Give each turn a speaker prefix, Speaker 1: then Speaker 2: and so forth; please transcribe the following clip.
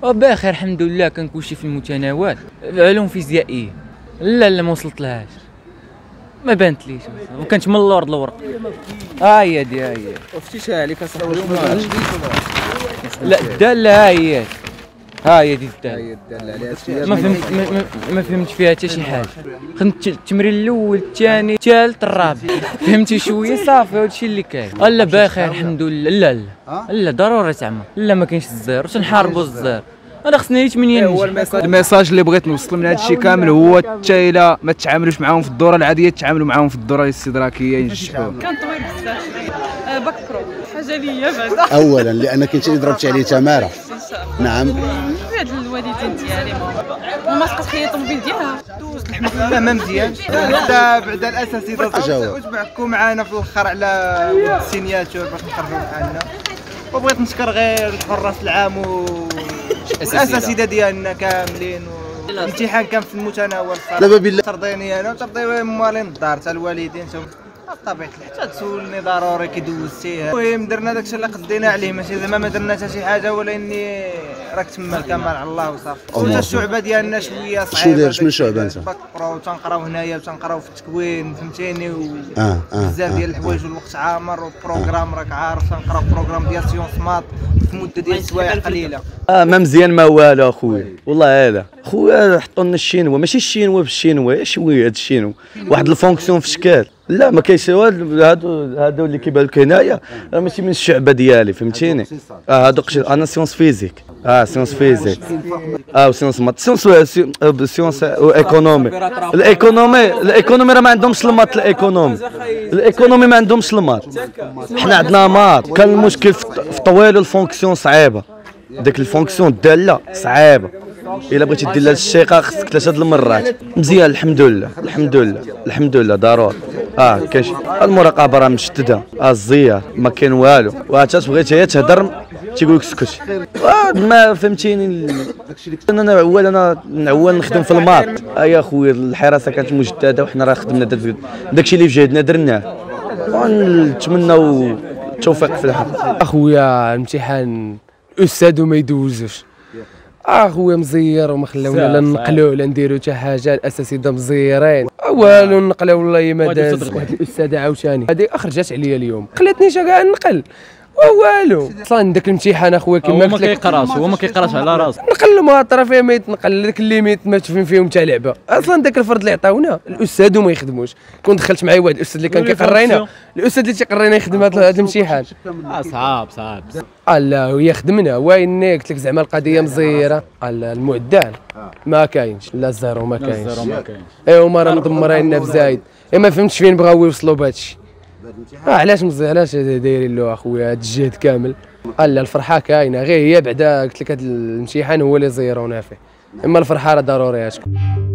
Speaker 1: بخير الحمد لله. كان كلشي في المتناول. علوم فيزيائيه لا ما وصلت لهاش، ما بانتليش وكانت من اللورد الورق. هي
Speaker 2: وفتيتها عليك اصاحبي.
Speaker 1: لا الداله هي دي الداله. ما فهمت فيها حتى شي حاجه. خدمت التمرين الاول الثاني الثالث الرابع فهمتي شويه صافي هادشي اللي كاين. لا بخير الحمد لله. لا ضروري تعمر. لا ما كاينش الزير تنحاربوا الزير. انا خصني 8
Speaker 2: هو الميساج اللي بغيت نوصل من هذا الشيء كامل هو حتى الا ما تعاملوش معاهم في الدوره العاديه تعاملوا معاهم في الدوره الاستدراكيه ينجحوهم.
Speaker 3: كان طويل بزاف بكرو حاجه ليا بعدا.
Speaker 4: اولا لانك انت اللي ضربتي عليه تماره. نعم
Speaker 3: هاد الوالدين ديالي ماما سقط خيا الطوموبيل ديالها دوزت
Speaker 2: الحمد لله ما مزيانش. بعدا الاساسي وتبعكوا معنا في الاخر على السينياتور باش نخرجوا بحالنا. وبغيت نشكر غير الحراس العام والاساتذه ديالنا كاملين. الامتحان كان في المتناول
Speaker 4: دابا بالله
Speaker 2: ترضيني انا وترضي موالين الدار حتى الوالدين بطبيعه الحال حتى تسولني ضروري كي دوزتيه. المهم درنا داكشي اللي قدينا عليه ماشي زعما ما درنا حتى شي حاجه ولا اني راك تما الكمال على الله وصافي. وتا الشعبه ديالنا شويه صعيبه.
Speaker 4: شنو الشعبه انت؟
Speaker 2: تنقراو هنايا وتنقراو في التكوين فهمتيني بزاف ديال الحوايج والوقت عامر وبروغرام راك عارف تنقراو بروغرام ديال سيونس مات في مده ديال سوايع قليله.
Speaker 5: ما مزيان ما والو اخويا والله. هذا خويا حطوا لنا الشينوا ماشي الشينوا بالشينوا شويه هذا الشينوا واحد الفونكسيون في شكال. لا ما كاينش والو. هادو اللي كيبان لك هنايا راه ماشي من الشعبه ديالي فهمتيني. هادوك انا سيونس فيزيك. سيونس فيزيك وسيونس مات سيونس ايكونومي. الايكونومي راه ما عندهمش المات. الايكونومي ما عندهمش المات. حنا عندنا مات. كان المشكل في طويل الفونكسيون صعيبه. ديك الفونكسيون الداله صعيبه. الا بغيتي دير لها الشقه خصك 3 المرات. مزيان الحمد لله ضروري. كاين المراقبه راه مشدده. الزيار ما كاين والو. وحتى بغيتي تهضر تيقول لك اسكت. ما فهمتيني. انا نعول نخدم في الماط. يا خويا الحراسه كانت مجدده وحنا راه خدمنا داكشي اللي في جهدنا درناه. ونتمنوا التوفيق في الحال.
Speaker 6: اخويا الامتحان الاستاذ وما يدوزوش. خويا مزير وما خلاونا لا نقلوا لا نديروا حتى حاجه. الاساتذه مزيرين والو نقلاو والله ما داز. واحد الاستاذه عاوتاني هذه اخرجت عليا اليوم خلاتنيش كاع نقل والو. اصلا داك الامتحان اخويا كما قلت لك
Speaker 1: هو ما كيقراش على راسه.
Speaker 6: نقل ما طرا فيها ما يتنقل. داك الليميت ما تفهم فيهم حتى لعبه. اصلا داك الفرض اللي عطاونا الاستاذ وما يخدموش. كنت دخلت معايا واحد الاستاذ اللي كان كيقرينا. الاستاذ اللي تيقرينا يخدم هذا الامتحان.
Speaker 1: صعاب
Speaker 6: لا هي خدمنا وين قلت لك زعما القضيه مزيره. المعدل ما كاينش. لا الزيرو ما كاينش. هما راه مدمريننا بزايد. ما فهمتش فين بغاو يوصلوا بهذا الشيء. علاش مزيان علاش دايرين له اخويا هذا الجهد كامل. الفرحه كاينه غير هي بعدا قلت لك هذا الامتحان هو اللي زيرونا فيه. اما الفرحه راه ضروريه.